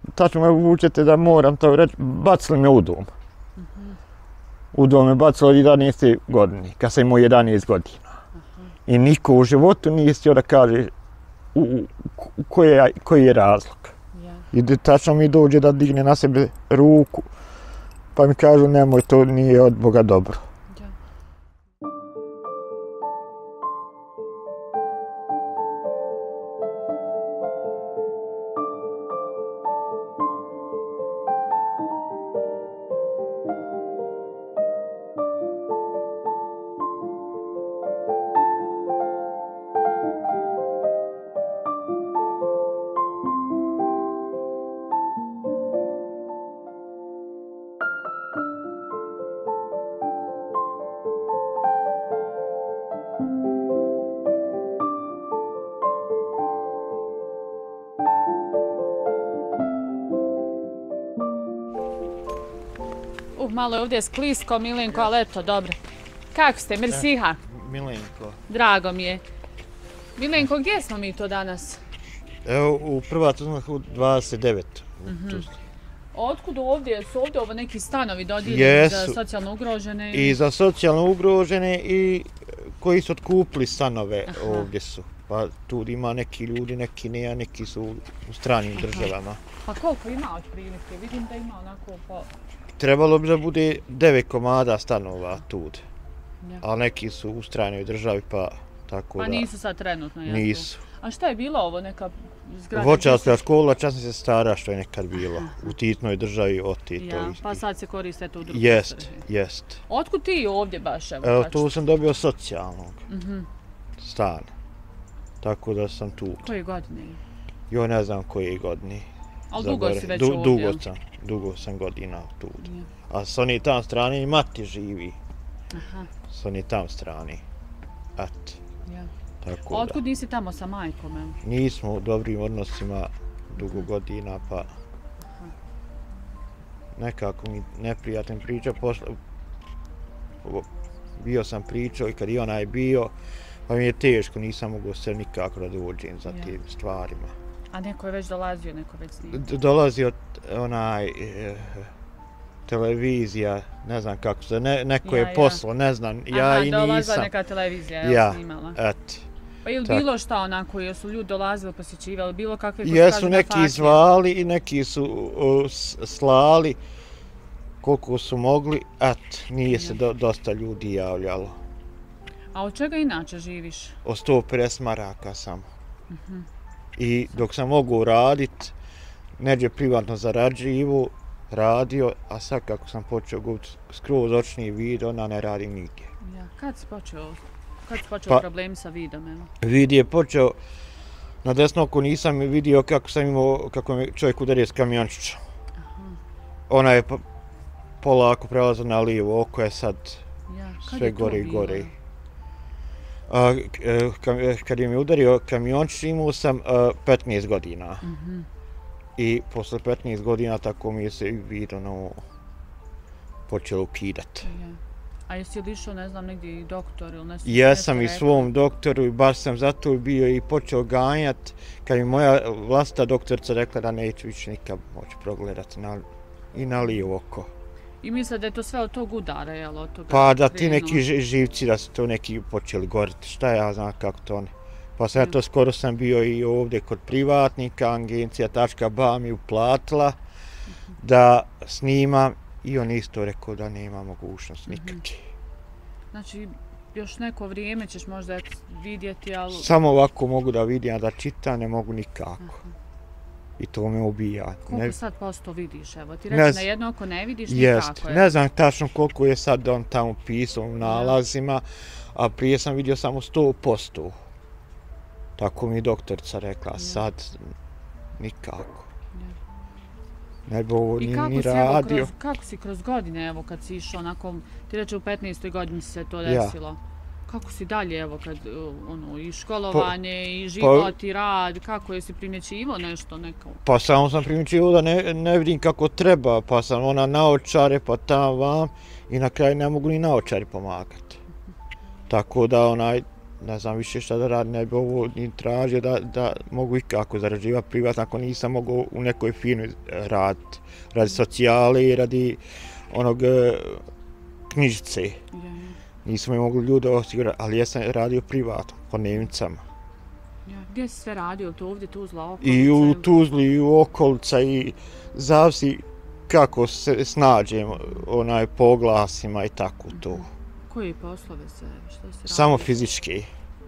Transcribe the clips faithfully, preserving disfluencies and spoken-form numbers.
tačno me vučete da moram to reći, bacili me u dom. U dom me bacilo od jedanaeste godine, kad sam imao jedanaest godina. I niko u životu nije htio da kaže u, u, koji, je, koji je razlog. I tačno mi dođe da digne na sebe ruku, pa mi kažu nemoj, to nije od Boga dobro. Uh, malo je ovdje sklisko, Milenko, ali eto, dobro. Kako ste, Mersiha? Milenko. Drago mi je. Milenko, gdje smo mi to danas? Evo, u Prvatovsku dvadeset devet. Mm-hmm. Otkud ovdje? Su ovdje ovo neki stanovi dodijeljeni za socijalno ugrožene? I za socijalno ugrožene i koji su otkupili stanove. Aha. Ovdje su. Pa tu ima neki ljudi, neki ne, a neki su u stranim Aha. državama. Pa koliko ima otprilike? Vidim da ima onako po... Trebalo bi da bude devet komada stanova tu. Ja. Ali neki su u stranoj državi, pa tako pa da... Pa nisu sad trenutno, jasno? Nisu. A šta je bilo ovo, neka zgrada? Voćarska škola, časno se stara što je nekad bilo. U titnoj državi otito. Ja, pa sad se koriste to u drugoj Jest, državi. jest. Otkud ti ovdje baš? Evo, evo tu sam dobio socijalnog mm-hmm. stana. Tako da sam tu. Koje godine? Jo, ne znam koje godine. Ali dugo si već du, ovdje? Dugo sam, dugo sam godina tu. Ja. A s oni tam strani i mati živi. Aha. S oni tam strani. Eto. Ja. Tako otkud da. nisi tamo sa majkom? Evo? Nismo u dobrim odnosima dugo godina, pa... Aha. Nekako mi neprijatan priča. Posle... Bio sam pričao i kad i onaj bio, pa mi je teško, nisam mogao se nikako da dođem za ja. tim stvarima. A neko je već dolazio, neko već snimio? Dolazio onaj... E, televizija, ne znam kako se, ne, neko ja, je poslo, ja. ne znam, ja Aha, i nisam. Aha, dolazila neka televizija, je ja, snimala? eto. Pa ili tako. Bilo šta onako, jesu ljudi dolazili, posjećivali, bilo kakve... Jesu neki fakcije. Zvali i neki su uh, slali koliko su mogli, eto, nije ja. se do, dosta ljudi javljalo. A od čega inače živiš? Od sto pedeset maraka samo. Uh-huh. I dok sam mogu radit, neđe privatno zarađivu, radio, a sad kako sam počeo gubiti skroz očni vid, ona ne radi nigdje. Ja, kad si počeo, kad si počeo pa, problemi sa vidom, evo? Vid je počeo, na desno oko nisam vidio kako sam imao, kako me čovjek udario s kamiončićom. Ona je po, polako prelazila na lijevo, oko je sad ja, sve gore i gore. A, kad je mi udario kamiončić, imao sam a, petnaest godina. Mm-hmm. I posle petnaest godina tako mi je se vid ono počelo ukidat. Ja. A jesi li išao, ne znam, negdje i doktor ili nešto? Jesam i svom doktoru i baš sam zato bio i počeo ganjat kad mi moja vlastita doktorica rekla da neću više nikad moći progledati na, i na lijevo oko. I misle da je to sve od tog udara, jel? Od toga pa da ti neki živci, da su to neki počeli goriti, šta ja znam kako to ne. Pa sam ja to skoro sam bio i ovdje kod privatnika, agencija tačka ba mi uplatila da snimam i on isto rekao da nema mogućnost nikakve. Znači, još neko vrijeme ćeš možda vidjeti, ali... Samo ovako mogu da vidim, a da čitam ne mogu nikako. Aha. I to me ubija. Koliko ne... sad posto vidiš? Evo, ti reći na jedno oko ne vidiš jest. nikako. Je. Ne znam tačno koliko je sad on tamo pisao u nalazima, a prije sam vidio samo sto posto. Tako mi doktorica rekla, ja. sad nikako. Ja. Ne bi ovo ni, ni radio. Kroz, kako si kroz godine, evo, kad si išao, onako, ti reče u petnaestoj godini se to desilo? Ja. Kako si dalje, evo, kad, ono, i školovanje, pa, i život, pa, i rad, kako je si primjećivo nešto neko? Pa samo sam primjećivo da ne, ne vidim kako treba, pa sam ona naočare, pa tam vam, i na kraju ne mogu ni naočari pomagati. Tako da, onaj, ne znam više šta da radim, ne bi ovo ni tražio da, da mogu ikako zarađivati privatno ako nisam mogao u nekoj firmi raditi. Radi socijale i radi onog knjižice. Nismo mi mogli ljude osigurati, ali ja sam radio privatno, po Nemcama. Ja, gdje si sve radio? To ovdje Tuzla, okolica? I u Tuzli, i u okolica, i zavisi kako se snađem onaj poglasima i tako to. Koje poslove se, što se radi? Samo fizičke.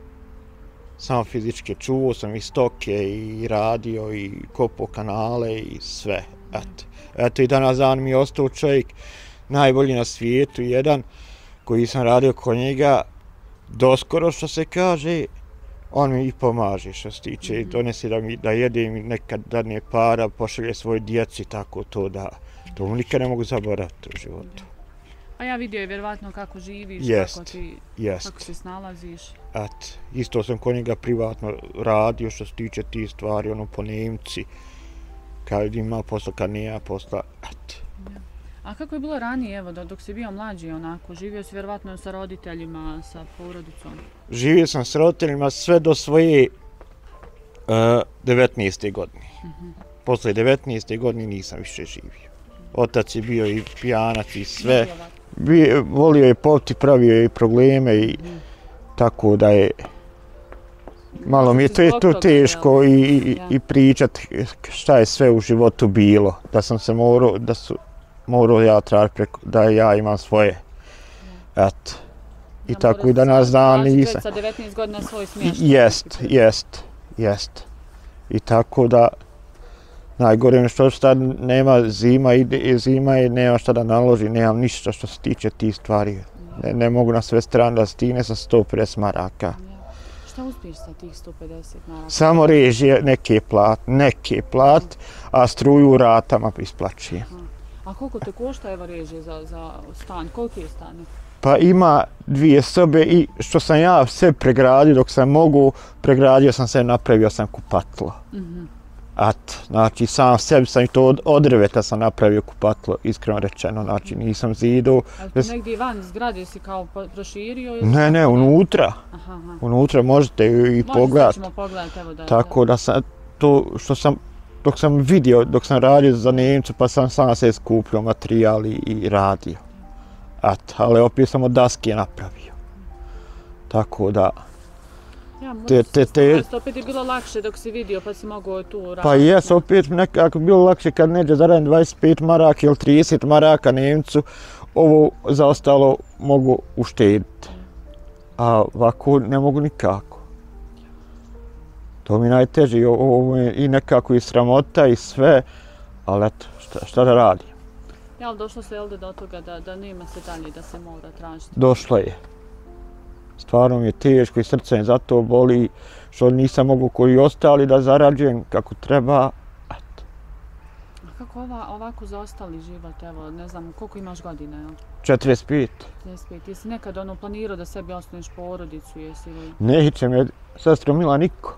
Samo fizičke. Čuvao sam i stoke, i radio, i kopao kanale, i sve. Eto. Eto i danas dan mi je ostao čovjek najbolji na svijetu, jedan koji sam radio kod njega doskoro, što se kaže, on mi i pomaže što se tiče, mm-hmm. donese da, mi, da jedem, nekad dadne para, pošalje svoj djeci, tako to da, to mu nikad ne mogu zaboraviti u životu. A ja vidio je vjerovatno kako živiš, jest, kako, ti, jest. kako se snalaziš. Et, isto sam kod njega privatno radio što se tiče tih stvari, ono po Nemci, kad ima posla, kad nije posla, et. Ja. A kako je bilo ranije, evo, dok si bio mlađi, onako, živio si vjerovatno sa roditeljima, sa porodicom? Živio sam s roditeljima sve do svoje uh, devetnaeste godine. Mm-hmm. Posle devetnaeste godine nisam više živio. Otac je bio i pijanac i sve. Bio, volio je popiti, pravio je i probleme i mm-hmm. tako da je malo mi je to, to teško i, i, ja. i pričat šta je sve u životu bilo. Da sam se morao, da su morao ja tražiti preko, da ja imam svoje. Ja. Eto. I ja, tako i danas dan nisam. Sa devetnaest godina svoj smještaj. Jest, jest, jest. I tako da najgore je što šta nema zima, ide zima i nema šta da naloži, nemam ništa što se tiče tih stvari. Ne, ne mogu na sve strane da stigne sa sto pedeset maraka. Ja. Šta uspiješ sa tih sto pedeset maraka? Samo režije neke plat, neke plat, a struju u ratama isplaćujem. A koliko te košta evo režije za, za stan? Koliki je stan? Pa ima dvije sobe i što sam ja sve pregradio, dok sam mogu, pregradio sam se, napravio sam kupatlo. Mm-hmm. At, znači sam sebi sam i to od, od drveta sam napravio kupatlo, iskreno rečeno, znači nisam zidao. Ali to negdje van zgrade si kao proširio? Ne, ne, unutra. Aha, aha. Unutra možete i pogledati. Možete pogledati, evo da. Tako da sam, to što sam, dok sam vidio, dok sam radio za Nemcu, pa sam sam se skupljio materijal i, i radio. At, ali opet sam od daske napravio. Tako da... Ja, te, te, te... opet je bilo lakše dok si vidio pa si mogao tu raditi. Pa jes, opet nekako bilo lakše kad neđe zaradim dvadeset pet maraka ili trideset maraka Nemcu, ovo zaostalo mogu uštediti. A ovako ne mogu nikako. To mi najteže, ovo je i nekako i sramota i sve, ali eto, šta, šta da radim. Ja, ali došlo se Elde do toga da, da nema se dalje, da se mora tražiti? Došlo je. Stvarno mi je teško i srce mi zato boli što nisam mogu koji ostali da zarađujem kako treba. Eto. A kako ova, ovako zaostali život, evo, ne znam, koliko imaš godina, jel? četrdeset pet. četrdeset pet. Jesi nekad ono planirao da sebi osnuješ porodicu, jesi li? Neće me, sestro Mila, niko.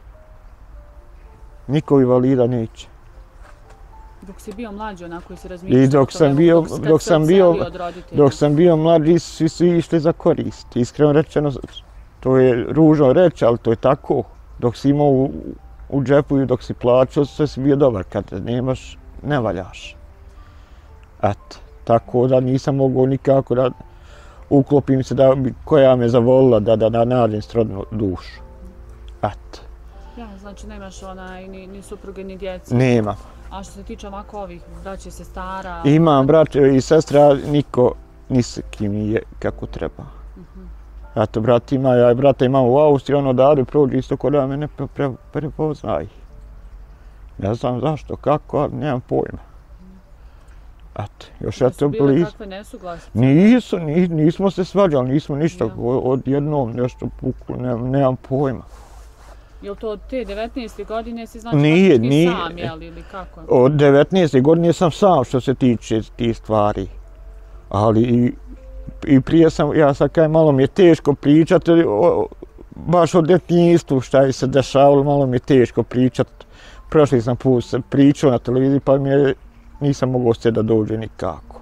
Niko invalida neće. Dok si bio mlađi, onako si razmišljao? I dok sam bio, dok sam bio, dok sam bio mlađi, svi su išli za korist. Iskreno rečeno, to je ružno reći, ali to je tako. Dok si imao u, u džepu i dok si plaćao, sve si bio dobar. Kad nemaš, ne valjaš. Eto, tako da nisam mogao nikako da uklopim se da bi koja me zavolila da, da, da nađem srodnu dušu. Eto. Ja, znači nemaš onaj, ni, ni supruge, ni djece? Nemam. A što se tiče ovako ovih braće, sestara? Imam braće i sestra, niko ni s kim nije kako treba. Uh-huh. Eto, brat ima, ja i brata imam u Austriji, ono odavde prođe isto kod da me ne prepoznaj. Ne znam zašto, kako, ali nemam pojma. Eto, još eto blizu. Da su bile kakve nesuglasice? Nisu, nis, nismo se svađali, nismo ništa, ja. Odjednom nešto puklo, ne, nemam pojma. Je li to od te devetnaeste godine si znači nije, nije, sam, jel, ili kako? Od devetnaeste godine sam sam što se tiče tih stvari. Ali i, i prije sam, ja sad kaj malo mi je teško pričati, o, baš o djetinjstvu šta je se dešavalo, malo mi je teško pričati. Prošli sam put pričao na televiziji pa mi je, nisam mogao se da dođe nikako.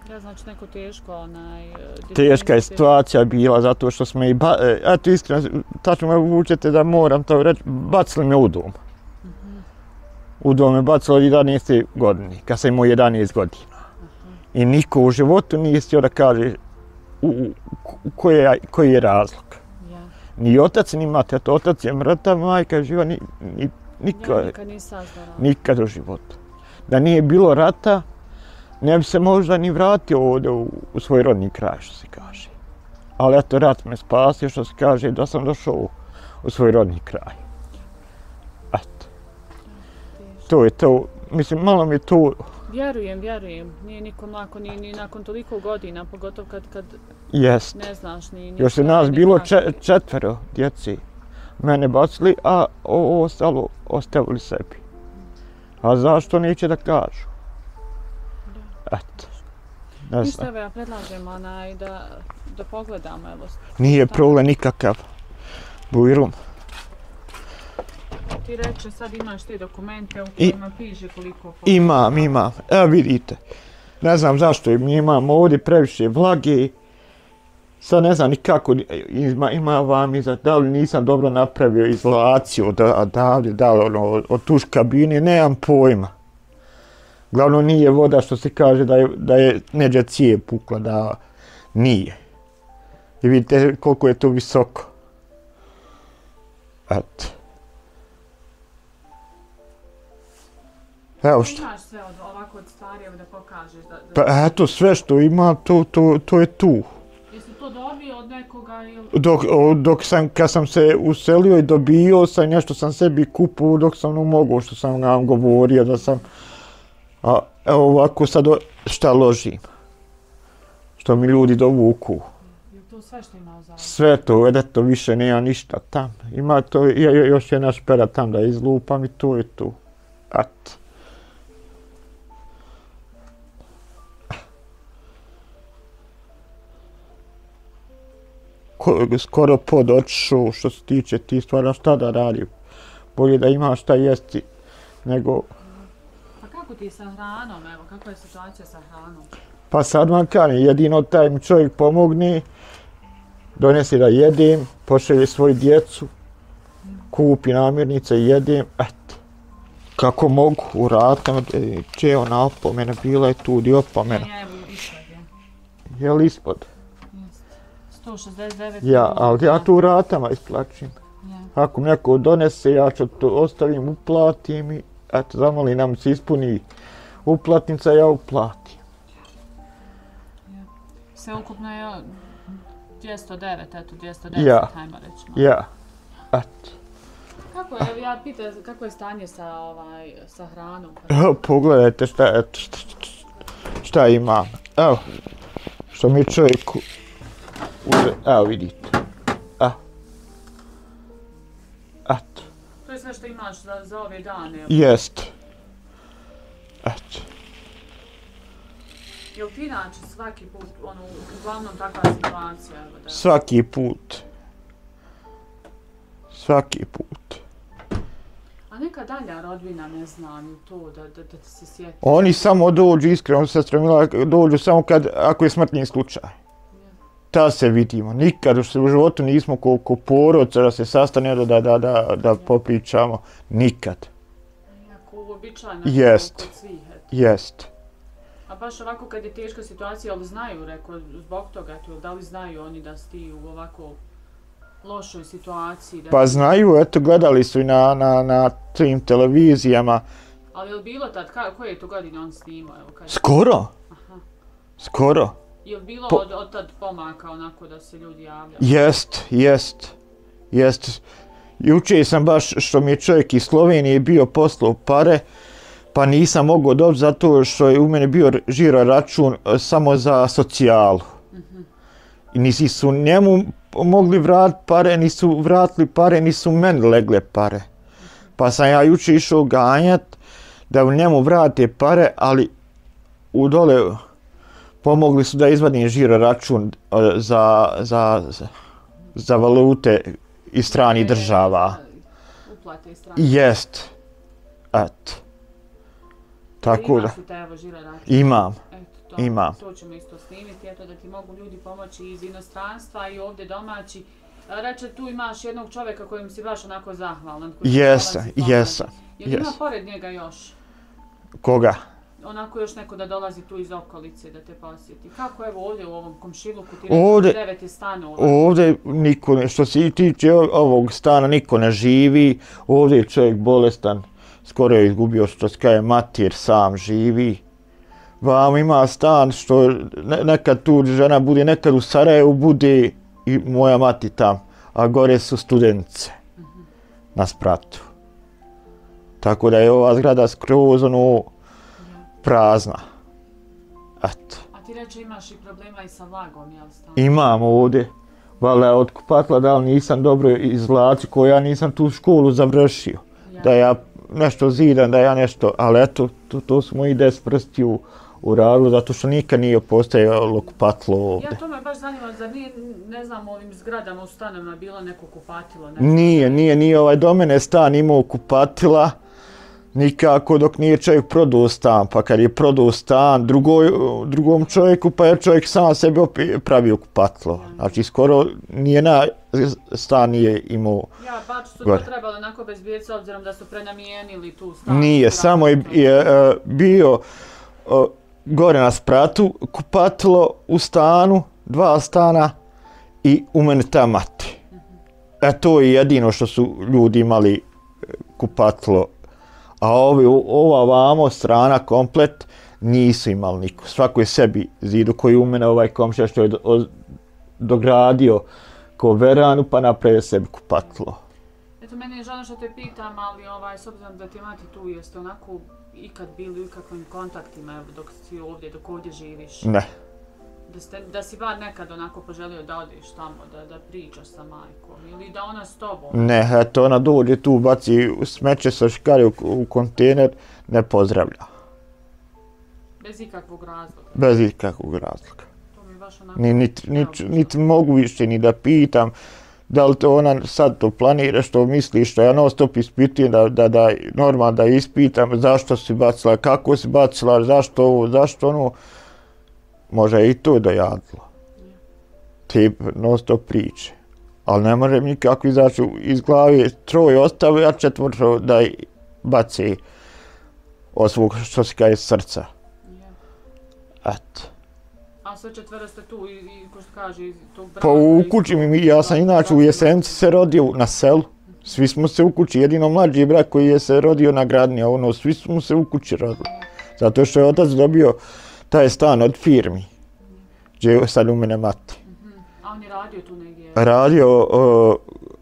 Ja znači neko teško onaj... Teška je situacija bila zato što smo i... Ba... Eto iskreno, tačno me vučete da moram to reći, bacili me u dom. Uh-huh. U dom me bacilo od jedanaeste godine, kad sam imao jedanaest godina. Uh-huh. I niko u životu nije htio da kaže u, u, koji, je, koji je razlog. Yeah. Ni otac, ni mati. Otac je mrtav, majka je živa, ni, ni, nikad, ja, nikad, nikad u životu. Da nije bilo rata, ne bi se možda ni vratio ovdje u, u svoj rodni kraj, što se kaže. Ali eto, rat me spasio, što se kaže, da sam došao u, u svoj rodni kraj. Eto. To je to. Mislim, malo mi je to... Vjerujem, vjerujem. Nije nikom lako, ni, ni nakon toliko godina, pogotovo kad, kad Jest. ne znaš ni... Još je nas bilo če, četvero djeci. Mene bacili, a ovo ostalo ostavili sebi. A zašto neće da kažu? Eto. Ne Ništa, evo ja predlažem onaj da, da pogledamo, evo. Nije problem nikakav. Bujrum. Ti reče, sad imaš te dokumente u kojima I, piše koliko... Imam, imam. Evo vidite. Ne znam zašto im imam ovdje previše vlage. Sad ne znam ni kako ima, ima vam iza, da li nisam dobro napravio izolaciju odavde, da li ono, od tuš kabine, nemam pojma. Glavno nije voda što se kaže da je, da je neđe cijep pukla, da nije. I vidite koliko je to visoko. Eto. Evo što. Imaš sve od, ovako od stvari da pokažeš? Da, da... Pa eto, sve što ima, to, to, to je tu. Jesi to dobio od nekoga ili... Dok, dok sam, kad sam se uselio i dobio sam, nešto sam sebi kupio dok sam mogao, što sam vam govorio da sam... A evo ovako sad šta ložim. Što mi ljudi dovuku. Je to sve što ima u zadu? Sve to, eto više nema ništa tam. Ima to, još jedna špera tam da izlupam i to je tu. Eto. Skoro pod otišao što se tiče ti stvarno šta da radim. Bolje da imaš šta jesti nego... Pa kako ti sa hranom, evo, kakva je situacija sa hranom? Pa sad vam kažem, jedino taj mi čovjek pomogne, donesi da jedem, pošalje svoju djecu, kupi namirnice i jedem, eto. Kako mogu, u ratama, če ona opomena, bila je tu i opomena. Ne, evo, ispod je. Je li ispod? sto šezdeset devet. Ja, ali ja tu u ratama isplačim. Ja. Ako mi neko donese, ja ću to ostavim, uplatim i eto, zamoli nam se ispuni uplatnica, ja uplatim. Ja. Sve ukupno je dvjesto devet, eto, dvjesto deset, ja. Hajmo reći. Ja, eto. Kako je, ja pitam, kako je stanje sa, ovaj, sa hranom? Evo, pogledajte šta, eto, šta, šta imam. Evo, što mi čovjek uze, evo vidite. Evo. Eto. To je sve što imaš za, za ove dane? Jest. Eto. Jel ti inače svaki put, ono, uglavnom takva situacija? Evo, da... Svaki put. Svaki put. A neka dalja rodbina, ne znam, to da, da, da ti se sjeti? Oni samo dođu, iskreno, sestra Mila, dođu samo kad, ako je smrtni slučaj. Ta se vidimo. Nikad u životu nismo koliko porodca da se sastane da, da, da, da, da popričamo. Nikad. Jako uobičajno jest. Kod svih. Jest. A baš ovako kad je teška situacija, ali znaju, rekao, zbog toga, to, da li znaju oni da si ti u ovako lošoj situaciji? Da pa ti... znaju, eto, gledali su i na, na, na tim televizijama. Ali je li bilo tad, ka, koje je to godine on snimao? Evo, kad... Skoro. Aha. Skoro. Je li bilo po... od, od tad pomaka onako da se ljudi javljaju? Jest, jest, jest. Juče sam baš, što mi je čovjek iz Slovenije bio poslao pare, pa nisam mogao dobiti zato što je u mene bio žiro račun samo za socijalu. Mm-hmm. I nisi su njemu mogli vratiti pare, nisu vratili pare, nisu meni legle pare. Mm-hmm. Pa sam ja juče išao ganjat da u njemu vrate pare, ali u dole pomogli su da izvadim žiro račun za, za, za, za valute iz stranih država. Uplate iz stranih. Jest. Eto. Tako da. Imaš u te, evo, žiro račun? Imam. Eto. Imam. To ćemo isto snimiti, eto da ti mogu ljudi pomoći iz inostranstva i ovdje domaći. Reče, tu imaš jednog čovjeka kojem si baš onako zahvalan. Jesam, jesam. Jel ima pored njega još? Koga? Onako još neko da dolazi tu iz okolice da te posjeti. Kako evo ovdje u ovom komšiluku ti ovdje, devet je stanova? Ovdje niko, što se tiče ovog stana, niko ne živi. Ovdje je čovjek bolestan, skoro je izgubio što se kaže mater, sam živi. Vam ima stan što ne, nekad tu žena bude, nekad u Sarajevu bude i moja mati tam, a gore su studentice mm-hmm. na spratu. Tako da je ova zgrada skroz ono prazna. Eto. A ti reče imaš i problema i sa vlagom, jel stan? Imam ovdje. Valjda od kupatla da li nisam dobro izvlačio, ko ja nisam tu školu završio. Ja. Da ja nešto zidam, da ja nešto, ali eto, to, to su moji des prstiju uradili, zato što nikad nije postojalo kupatlo ovdje. Ja, to me baš zanima, zar nije, ne znam, ovim zgradama u stanovima bilo neko kupatilo? Nešto? Nije, nije, nije, ovaj do mene stan imao kupatila, nikako dok nije čovjek prodao stan, pa kad je prodao stan drugoj, drugom čovjeku, pa je čovjek sam sebi pravio kupatilo. Znači, skoro nijedan stan nije imao. Ja, baš su to trebalo onako bezbijeti s obzirom da su prenamijenili tu stan. Nije, samo je, je uh, bio uh, gore na spratu kupatilo u stanu, dva stana i u mene ta mati. E to je jedino što su ljudi imali kupatilo. A ovi, ova vamo strana komplet nisu imali niko. Svako je sebi zidu koji u mene ovaj komšija što je do, dogradio ko veranu pa napravio sebi kupatilo. Eto, meni je žao što te pitam, ali ovaj, s obzirom da ti mati tu, jeste onako ikad bili u ikakvim kontaktima dok si ovdje, dok ovdje živiš? Ne. Da, ste, da si bar nekad onako poželio da odiš tamo, da, da pričaš sa majkom ili da ona s tobom? Ne, eto ona dođe tu, baci smeće sa škare u, u kontejner, ne pozdravlja. Bez ikakvog razloga? Bez ikakvog razloga. To mi baš onako... Ni, niti, niti, niti mogu više ni da pitam da li to ona sad to planira, što misli, što ja non stop ispitujem, da, da, da normalno da ispitam zašto si bacila, kako si bacila, zašto ovo, zašto ono. Može i to dojadilo. Tip non stop priče. Ali ne može nikako izaći iz glave, troje ostave, a četvrto da baci od svog što se kaže srca. Eto. A sve četvero ste tu i, i ko što kaže, iz tog braka? Pa u kući mi, ja sam inače u Jesenici se rodio na selu. Svi smo se u kući, jedino mlađi brak koji je se rodio na gradnji, a ono, svi smo se u kući rodili. Zato što je otac dobio taj stan od firmi, gdje je sad u mene mati. Mm-hmm. A on je radio tu negdje? Radio uh,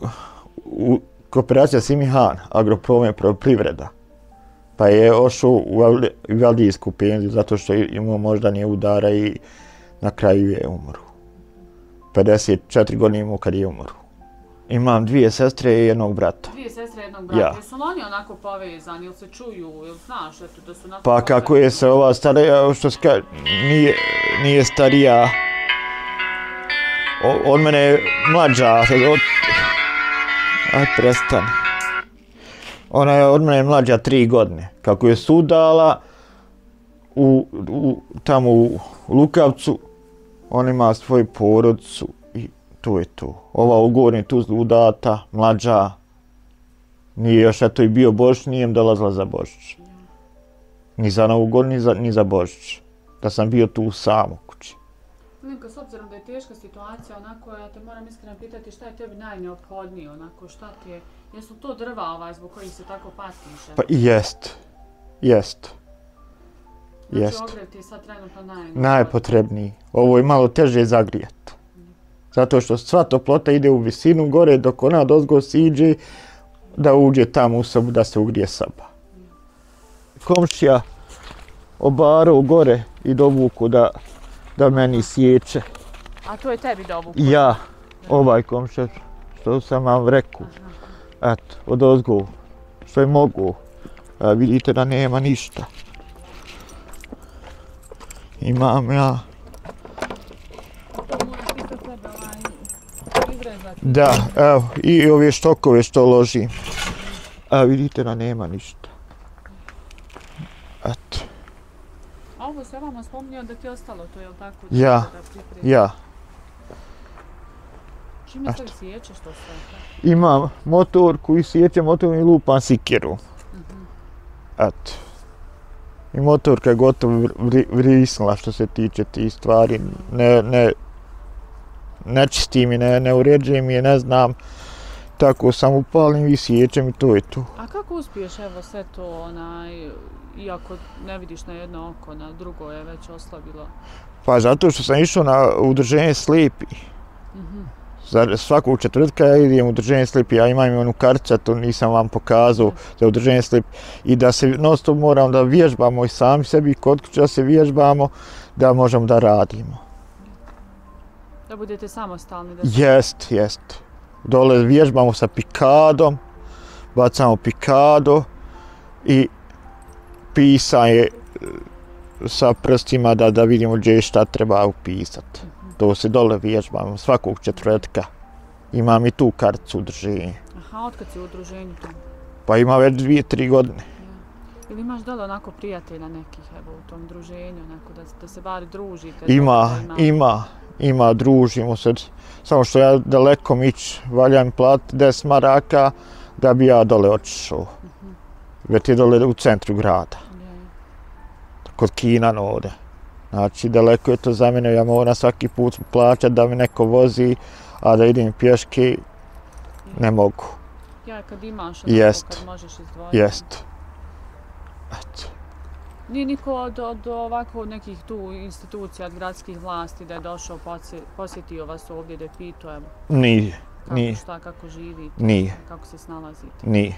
u kooperacija Simihan, Agropromet Privreda. Pa je ošao u invalidijsku penziju zato što je imao moždanje udara i na kraju je umro. pedeset četiri godine imao kad je umro. Imam dvije sestre i jednog brata. Dvije sestre i jednog brata. Ja. Jesu li oni onako povezani, ili se čuju, ili znaš eto, da su onako... Pa povezani? Kako je se ova starija, što se kaže, nije, nije starija. O, od mene je mlađa. Od... Aj, prestani. Ona je od mene mlađa tri godine. Kako je sudala u, u, tamo u Lukavcu, on ima svoju porodicu. To je to. Ova u Gornjem Tuzli udata, mlađa, nije još eto i bio Božić, nije im dolazila za Božić. Ni za Novu godinu, ni za, ni za Božić. Da sam bio tu sam u kući. Linko, s obzirom da je teška situacija, onako, ja te moram iskreno pitati šta je tebi najneophodnije, onako, šta ti je, jesu to drva ovaj zbog kojih se tako patiš? Pa jest, jest. Znači, jest. ogrev ti je sad trenutno najneophodniji? Najpotrebniji. Ovo je malo teže zagrijeti. Zato što sva toplota ide u visinu gore, dok ona dozgo siđe da uđe tamo u sobu da se ugrije soba. Komšija obarao gore i dovuku da, da meni sjeće. A to je tebi dovuku? Ja, ovaj komšija, što sam vam rekao. Eto, od ozgo, što je mogu. A vidite da nema ništa. Imam ja. Da, evo, i ove štokove što ložim. A vidite da nema ništa. Eto. A A ovo se vama spominjao da ti je ostalo to, je li tako? Ja, ja. Čime sad sjećeš to sve? Imam motorku i sjećam motorom i lupam sikiru. Eto. I motorka je gotovo vrisnula što se tiče tih stvari. Ne, ne, ne čistim i ne, ne uređujem je, ne znam. Tako sam upalim i sjećam i to je to. A kako uspiješ evo sve to, onaj, iako ne vidiš na jedno oko, na drugo je već oslabilo? Pa zato što sam išao na udruženje slijepi. Mm-hmm. Za svakog četvrtka ja idem u udruženje slijepi, ja imam i onu karticu, to nisam vam pokazao za udruženje slijepi. I da se non stop moram da vježbamo i sami sebi kod kuće da se vježbamo, da možemo da radimo. Da budete samostalni? Da se... Jest, jest. Dole vježbamo sa pikadom, bacamo pikado i pisanje sa prstima da, da vidimo gdje šta treba upisati. Mm-hmm. To se dole vježbamo svakog četvrtka. Imam i tu karticu udruženja. Aha, otkad si u udruženju tu? Pa ima već dvije, tri godine. Ja. Ili imaš dole onako prijatelja nekih evo, u tom druženju, onako, da, da se bar družite? Ima, ima, ima, ima, družimo se. Samo što ja daleko mić, valja mi platiti deset maraka da bi ja dole otišao. Mm-hmm. Već je dole u centru grada. Yeah. Kod Kina ovdje. Znači, daleko je to za mene, ja moram svaki put plaćati da mi neko vozi, a da idem pješke, yeah. Ne mogu. Ja, kad imaš onako, jest. Kad možeš izdvojiti. Jest. Eto. Nije niko od, od ovako nekih tu institucija, od gradskih vlasti da je došao, posjetio vas ovdje, da je pitao, evo? Nije, kako, nije. Šta, kako živite? Nije. Kako se snalazite? Nije.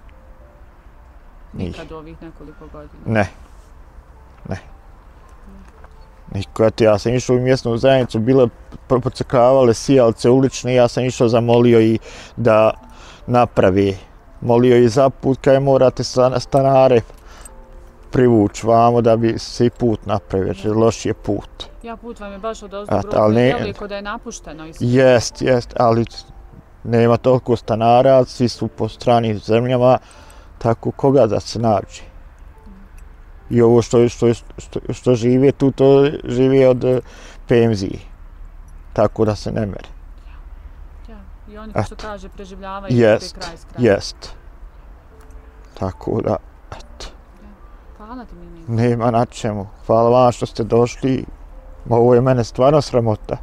Nikad u ovih nekoliko godina? Ne. Ne. Niko, eto, ja sam išao u mjesnu zajednicu, bile pocrkavale sijalce ulične, ja sam išao zamolio i da napravi. Molio i za put, kaj morate stanare privući vamo da bi se i put napravio, jer ja. Loš je put. Ja, put vam je baš od ozdo grupe, djeliko da je napušteno. Jest, jest, ali nema toliko stanara, svi su po stranim zemljama, tako koga da se nađe. I ovo što, što, što, što žive tu, to žive od penzije, tako da se ne mere. Ja, i oni što kaže preživljavaju jest, te kraj s kraja. Jest, tako da, eto. Hvala ti, Mini. Nema na čemu. Hvala vam što ste došli. Ovo je mene stvarno sramota.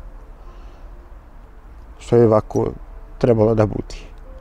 Što je ovako trebalo da budi.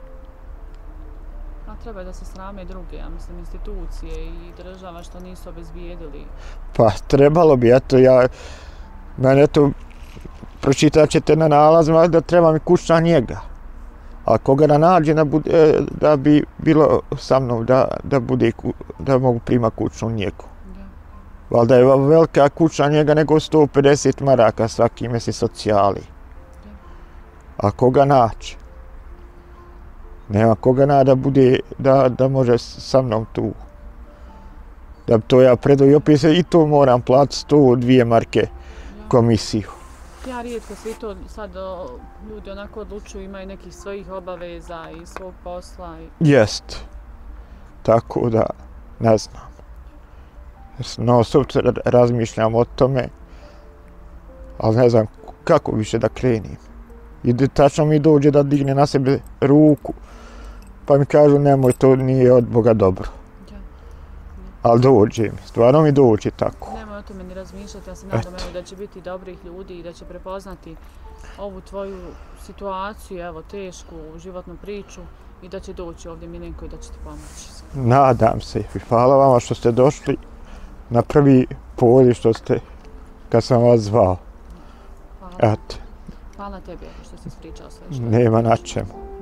A treba da se srame druge, ja mislim, institucije i država što nisu obezbijedili. Pa trebalo bi, eto ja, mene to pročitat ćete na nalazima da treba mi kućna njega. A koga da nađe da, bude, da bi bilo sa mnom da, da, bude, da mogu prima kućnu njegu. Ja. Valjda je velika kućna njega nego sto pedeset maraka svaki mjesec socijali. Ja. A koga naći? Nema koga na da bude, da, da može sa mnom tu. Da bi to ja predao i opet i to moram platiti sto dvije marke ja. Komisiju. Ja rijetko svi to sad o, ljudi onako odlučuju, imaju nekih svojih obaveza i svog posla. I... Jest. Tako da, ne znam. No, sad razmišljam o tome, ali ne znam kako više da krenim. I tačno mi dođe da digne na sebe ruku, pa mi kažu nemoj, to nije od Boga dobro. Ja. Ali dođe mi, stvarno mi dođe tako. Nemoj o tome ni razmišljati, ja se nadam evo, da će biti dobrih ljudi i da će prepoznati ovu tvoju situaciju, evo tešku životnu priču i da će doći ovdje Miljenko i da će ti pomoći. Nadam se i hvala vama što ste došli na prvi poziv što ste, kad sam vas zvao. Hvala. Eto. Hvala tebi što si ispričao sve što. Nema na čemu.